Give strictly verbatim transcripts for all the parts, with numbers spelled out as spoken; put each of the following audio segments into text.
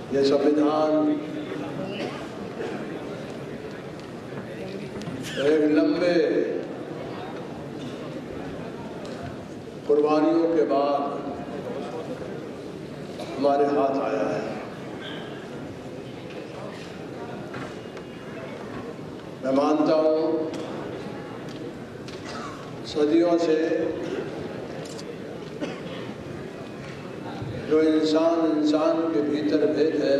ये संविधान एक लंबे कुर्बानियों के बाद हमारे हाथ आया है। मैं मानता हूँ सदियों से जो इंसान इंसान के भीतर भेद है,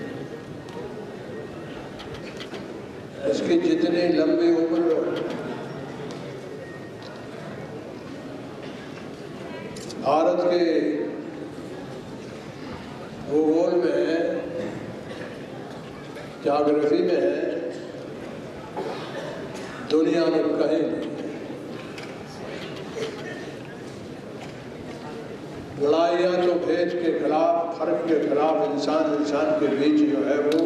इसकी जितनी लंबी उम्र भारत के भूगोल में है, ज्योग्राफी में है, दुनिया में कहीं नहीं। लड़ाइयाँ तो भेद के खिलाफ, फर्क के खिलाफ, इंसान इंसान के बीच जो है वो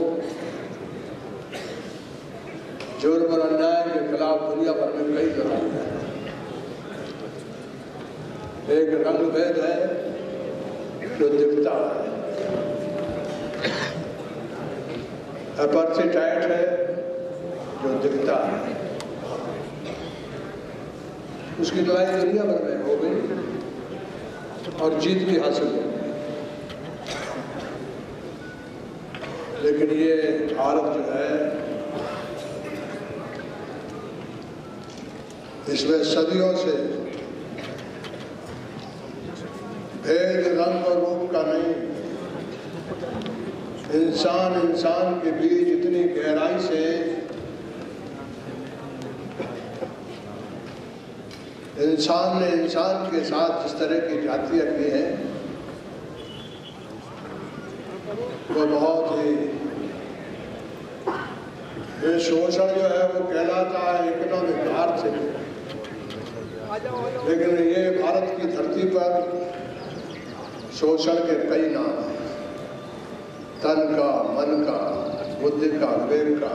जुर्म और अन्याय के खिलाफ दुनिया भर में कई लड़ाइयाँ हैं। एक रंग भेद है जो दिखता है, अपार्थाइड है जो दिखता है। उसकी लड़ाई दुनिया भर में हो गई और जीत भी हासिल हो गई, लेकिन ये भारत जो है इसमें सदियों से भेद रंग और रूप का नहीं, इंसान इंसान के बीच इतनी गहराई से इंसान ने इंसान के साथ जिस तरह की जातियाँ की हैं वो बहुत ही, ये शोषण जो है वो कहलाता है इकोनॉमिक आर्थिक, लेकिन ये भारत की धरती पर शोषण के कई नाम हैं। तन का, मन का, बुद्धि का, विवेक का।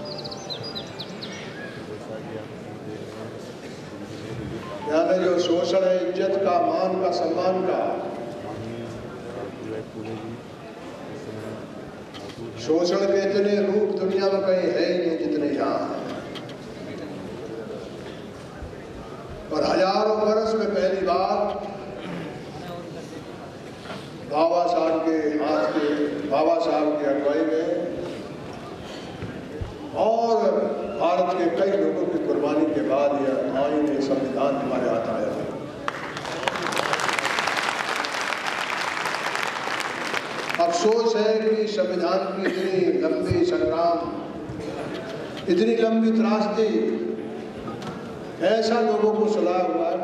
यानी जो शोषण है इज्जत का, मान का, सम्मान का, शोषण के इतने रूप दुनिया में कहीं है ही नहीं जितने यहाँ हैं। और हजारों बरस में पहली बार बाबा साहब के हाथ के, बाबा साहब की अगुवाई में और भारत के कई लोगों की कुर्बानी के बाद यह आईन, ये संविधान हमारे हाथ आया है। अफसोस है कि संविधान की इतनी लंबी संग्राम, इतनी लंबी त्रासदी, ऐसा लोगों को सुना हुआ